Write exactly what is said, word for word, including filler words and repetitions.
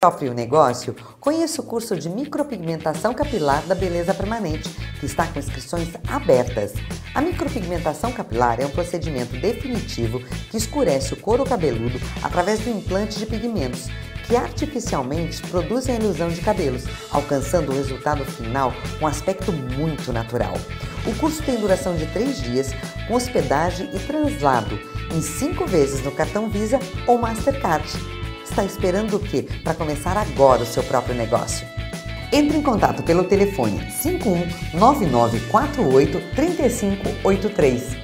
Próprio negócio, conheça o curso de micropigmentação capilar da Beleza Permanente, que está com inscrições abertas. A micropigmentação capilar é um procedimento definitivo que escurece o couro cabeludo através do implante de pigmentos, que artificialmente produzem a ilusão de cabelos, alcançando o resultado final com um aspecto muito natural. O curso tem duração de três dias, com hospedagem e translado, em cinco vezes no cartão Visa ou Mastercard. Está esperando o quê para começar agora o seu próprio negócio? Entre em contato pelo telefone cinco um nove nove quatro oito três cinco oito três.